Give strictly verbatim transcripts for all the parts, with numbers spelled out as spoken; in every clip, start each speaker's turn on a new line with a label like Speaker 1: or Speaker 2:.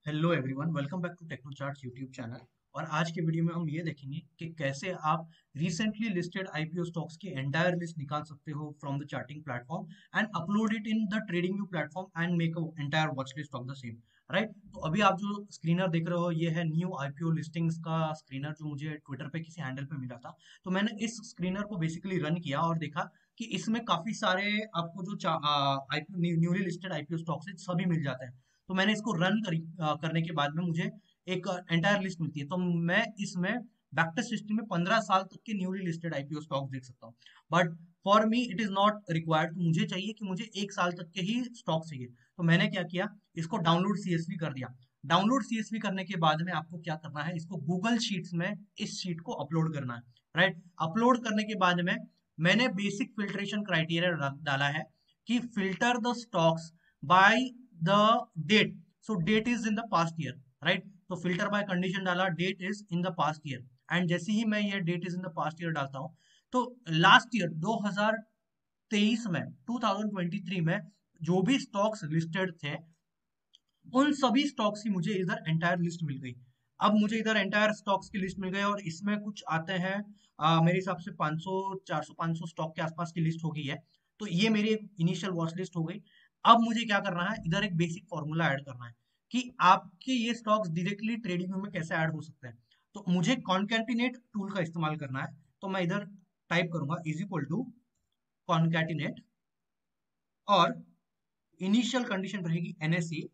Speaker 1: Hello everyone, welcome back to techno charts YouTube channel. और आज के वीडियो में हम ये देखेंगे कि कैसे आप रिसेंटली लिस्टेड आईपीओ स्टॉक्स की एंटायर लिस्ट निकाल सकते हो from the charting platform and upload it in the trading view platform and make a entire watch list of the same. Right, तो अभी आप जो स्क्रीनर देख रहे हो ये है न्यू आईपीओ लिस्टिंग्स का स्क्रीनर जो मुझे ट्विटर पे किसी हैंडल पे मिला था। तो मैंने इस स्क्रीनर को बेसिकली रन किया और देखा कि इसमें काफी सारे आपको जो IPO newly listed IPO stocks है सभी मिल जाते हैं। तो मैंने इसको रन कर, अ, करने के बाद में मुझे एक एंटायर लिस्ट मिलती है। तो मैं इसमें बैकटेस्ट सिस्टम में पंद्रह साल तक के न्यूली लिस्टेड आईपीओ स्टॉक्स देख सकता हूँ। But for me it is not required. मुझे चाहिए कि मुझे एक साल तक के ही स्टॉक चाहिए। तो मैंने क्या किया, इसको डाउनलोड सीएसवी कर दिया। डाउनलोड सीएसवी करने के बाद में आपको क्या करना है, इसको गूगल शीट्स में इस शीट को अपलोड करना है। राइट, अपलोड करने के बाद में मैंने बेसिक फिल्ट्रेशन क्राइटेरिया डाला है कि filter the stocks by the date. So date is in the past year, right? तो filter by condition डाला, date is in the past year, and जैसे ही मैं ये date is in the past year डालता हूँ तो लास्ट ईयर दो हज़ार तेईस में दो हज़ार तेईस में जो भी स्टॉक्स लिस्टेड थे उन सभी स्टॉक्स की मुझे इधर एंटायर लिस्ट मिल गई। अब मुझे इधर एंटायर स्टॉक्स की लिस्ट मिल गई और इसमें कुछ आते हैं, अ, मेरे हिसाब से पाँच सौ चार सौ पाँच सौ स्टॉक के आसपास की लिस्ट हो गई है। तो ये मेरी इनिशियल वॉच लिस्ट हो गई। अब मुझे क्या करना है, इधर एक बेसिक फॉर्मूला ऐड करना है कि आपके ये स्टॉक्स डायरेक्टली ट्रेडिंग व्यू में कैसे ऐड हो सकते हैं। तो मुझे कॉन्कैटिनेट टूल का इस्तेमाल करना है। तो मैं इधर टाइप करूंगा इज इक्वल टू कॉन्कैटिनेट और इनिशियल कंडीशन रहेगी एनएसई।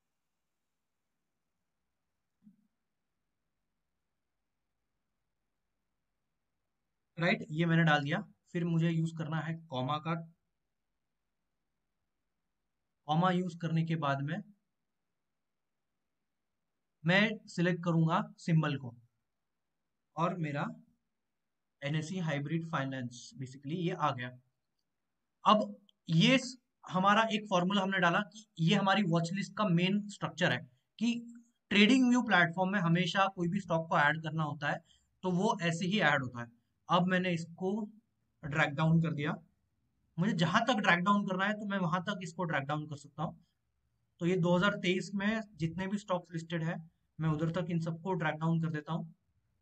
Speaker 1: राइट, ये मैंने डाल दिया। फिर मुझे यूज करना है कॉमा का। कॉमा यूज करने के बाद में मैं सिलेक्ट करूंगा सिंबल को और मेरा एनएससी हाइब्रिड फाइनेंस बेसिकली ये आ गया। अब ये स- हमारा एक फॉर्मूला हमने डाला कि ये हमारी वॉच लिस्ट का मेन स्ट्रक्चर है कि ट्रेडिंग व्यू प्लेटफॉर्म में हमेशा कोई भी स्टॉक को ऐड करना होता है तो वो ऐसे ही ऐड होता है। अब मैंने इसको ड्रैग डाउन कर दिया। मुझे जहां तक ड्रैग डाउन करना है तो मैं वहां तक इसको ड्रैग डाउन कर सकता हूँ। तो ये दो हज़ार तेईस में जितने भी स्टॉक्स लिस्टेड है मैं उधर तक इन सबको ड्रैग डाउन कर देता हूँ।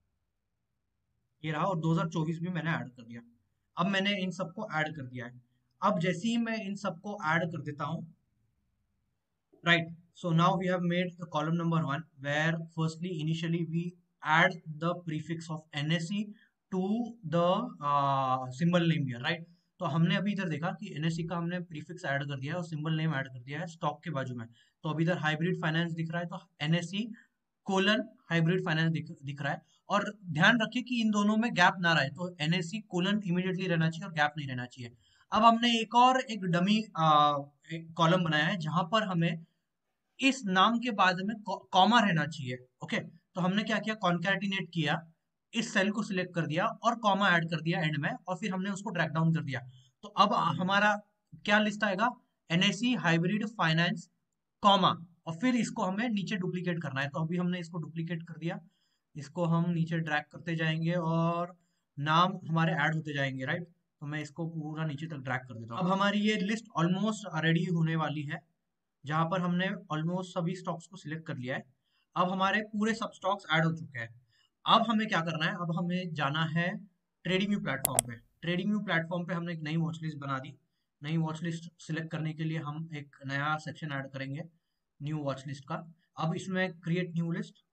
Speaker 1: ये रहा, और दो हज़ार चौबीस भी मैंने ऐड कर दिया। अब मैंने इन सबको ऐड कर दिया है। अब जैसे ही मैं इन सबको ऐड कर देता हूँ, right, so now we have made the column number one where firstly initially we add the prefix of N S E to the uh, symbol name here, right? तो हमने अभी इधर देखा कि N S E का हमने prefix add कर दिया है और सिंबल नेम ऐड कर दिया है स्टॉक के बाजू में। तो अभी इधर हाइब्रिड फाइनेंस दिख रहा है तो N S E colon hybrid finance दिख, दिख रहा है। और ध्यान रखिए कि इन दोनों में गैप ना रहे, तो N S E colon immediately रहना चाहिए और गैप नहीं रहना चाहिए। अब हमने एक और एक डमी कॉलम बनाया है जहां पर हमें इस नाम के बाद में कॉमा रहना चाहिए। ओके, तो हमने क्या किया, कॉन्कैटिनेट किया, इस सेल को सिलेक्ट कर दिया और कॉमा ऐड कर दिया एंड में, और फिर हमने उसको ड्रैग डाउन कर दिया। तो अब हमारा क्या लिस्ट आएगा, एनएसई हाइब्रिड फाइनेंस कॉमा, और फिर इसको हमें नीचे डुप्लीकेट करना है। तो अभी हमने इसको डुप्लीकेट कर दिया। इसको हम नीचे ड्रैग करते जाएंगे और नाम हमारे ऐड होते जाएंगे। राइट, तो मैं इसको पूरा नीचे तक ड्रैग कर देता हूँ। अब हमारी ये लिस्ट ऑलमोस्ट रेडी होने वाली है जहां पर हमने ऑलमोस्ट सभी स्टॉक्स को सिलेक्ट कर लिया है। अब हमारे पूरे सब स्टॉक्स ऐड हो चुके हैं। अब हमें क्या करना है, अब हमें जाना है ट्रेडिंग व्यू प्लेटफॉर्म पे। ट्रेडिंग व्यू प्लेटफॉर्म पे हमने एक नई वॉच लिस्ट बना दी। नई वॉच लिस्ट सिलेक्ट करने के लिए हम एक नया सेक्शन ऐड करेंगे न्यू वॉच लिस्ट का। अब इसमें क्रिएट न्यू लिस्ट,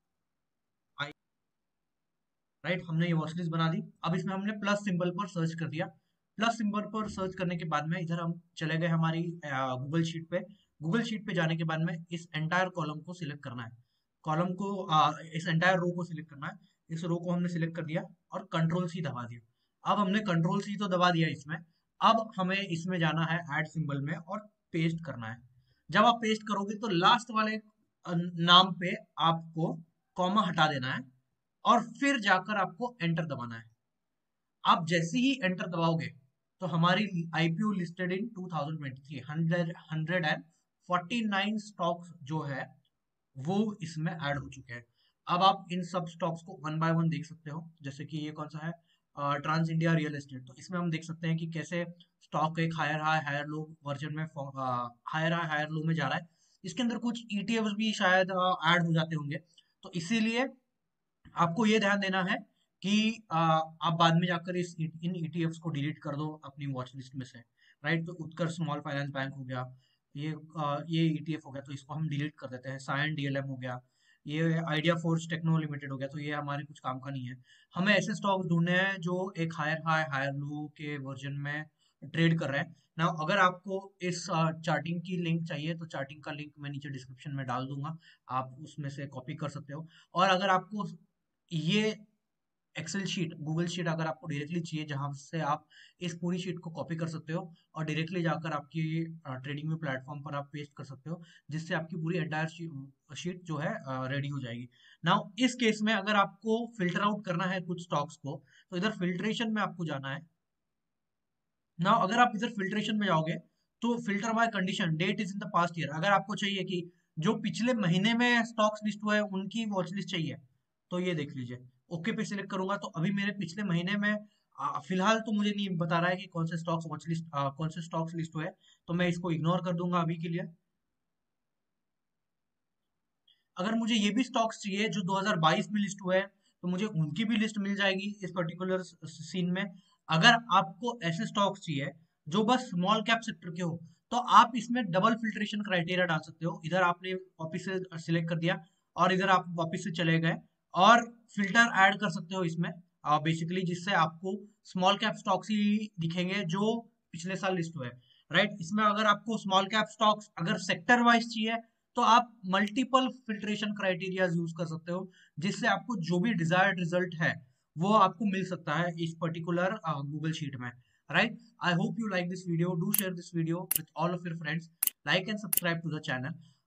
Speaker 1: राइट, हमने ये वॉच लिस्ट बना दी। अब इसमें हमने प्लस सिंबल पर सर्च कर दिया। प्लस सिंबल पर सर्च करने के बाद में इधर हम चले गए हमारी गूगल शीट पे। गूगल शीट पे जाने के बाद में इस एंटायर कॉलम को सिलेक्ट करना है। कॉलम को आ, इस एंटायर रो को सिलेक्ट करना है। इस रो को हमने सिलेक्ट कर दिया और कंट्रोल सी दबा दिया। अब हमने कंट्रोल सी तो दबा दिया इसमें। अब हमें इसमें जाना है ऐड सिंबल में और पेस्ट करना है। जब आप पेस्ट करोगे तो लास्ट वाले अ, नाम पे आपको कॉमा हटा देना है और फिर जाकर आपको एंटर दबाना है। आप जैसे ही एंटर दबाओगे तो हमारी IPO listed in twenty twenty three hundred hundred and forty nine stocks जो है वो इसमें ऐड हो चुके हैं। अब आप इन सब स्टॉक्स को वन बाय वन देख सकते हो। जैसे कि ये कौन सा है, ट्रांस इंडिया रियल एस्टेट। तो इसमें हम देख सकते हैं कि कैसे स्टॉक एक higher high higher low version में हायर हाई हायर लो में जा रहा है। इसके अंदर कुछ ईटीएफ्स भी शायद ऐड हो जाते होंगे। तो इसीलिए आपको ये ध्यान देना है कि आ, आप बाद में जाकर इस इन ईटीएफ्स को डिलीट कर दो अपनी वॉच लिस्ट में से, राइट। तो उत्कर्ष स्मॉल फाइनेंस बैंक हो गया, ये आ, ये ईटीएफ हो गया, तो इसको हम डिलीट कर देते हैं। सायन डीएलएम हो गया, ये आइडिया फोर्स टेक्नो लिमिटेड हो गया, तो ये हमारे कुछ काम का नहीं है। हमें ऐसे स्टॉक्स ढूंढने हैं जो एक हायर हाई हायर लो के वर्जन में ट्रेड कर रहे हैं ना। अगर आपको इस चार्टिंग की लिंक चाहिए तो चार्टिंग का लिंक मैं नीचे डिस्क्रिप्शन में डाल दूंगा, आप उसमें से कॉपी कर सकते हो। और अगर आपको ये एक्सेल शीट, गूगल शीट अगर आपको डायरेक्टली चाहिए जहां से आप इस पूरी शीट को कॉपी कर सकते हो और डायरेक्टली जाकर आपकी ट्रेडिंग में प्लेटफॉर्म पर आप पेस्ट कर सकते हो, जिससे आपकी पूरी एंटायर शीट जो है रेडी हो जाएगी। नाउ इस केस में अगर आपको फिल्टर आउट करना है कुछ स्टॉक्स को, तो इधर फिल्ट्रेशन में आपको जाना है। नाउ अगर आप इधर फिल्ट्रेशन में जाओगे तो filter by condition, date is in the past year. अगर आपको चाहिए कि जो पिछले महीने में स्टॉक्स लिस्ट हुए हैं उनकी वॉच लिस्ट चाहिए, तो ये देख लीजिए, ओके पे सिलेक्ट करूंगा तो अभी मेरे पिछले महीने में आ, फिलहाल तो मुझे नहीं बता रहा है कि कौन से स्टॉक्स वॉच लिस्ट कौन से स्टॉक्स लिस्ट हुए हैं, तो मैं इसको इग्नोर कर दूंगा अभी के लिए। अगर मुझे ये भी स्टॉक्स चाहिए जो दो हज़ार बाईस में लिस्ट हुए हैं, तो मुझे उनकी भी लिस्ट मिल जाएगी इस पर्टिकुलर सीन में। अगर आपको ऐसे स्टॉक्स चाहिए जो बस स्मॉल कैप सेक्टर के हो, तो आप इसमें डबल फिल्ट्रेशन क्राइटेरिया डाल सकते हो। इधर आपने वापिस से सिलेक्ट कर दिया और इधर आप वापिस से चले गए और फिल्टर ऐड कर सकते हो इसमें बेसिकली, जिससे आपको स्मॉल कैप स्टॉक्स ही दिखेंगे जो पिछले साल लिस्ट हुए, राइट। इसमें अगर आपको स्मॉल कैप स्टॉक्स अगर सेक्टर वाइज चाहिए, तो आप मल्टीपल फिल्ट्रेशन क्राइटेरियाज यूज कर सकते हो, जिससे आपको जो भी डिजायर्ड रिजल्ट है वो आपको मिल सकता है इस पर्टिकुलर गूगल शीट में, right. I hope you like this video, do share this video with all of your friends, like and subscribe to the channel.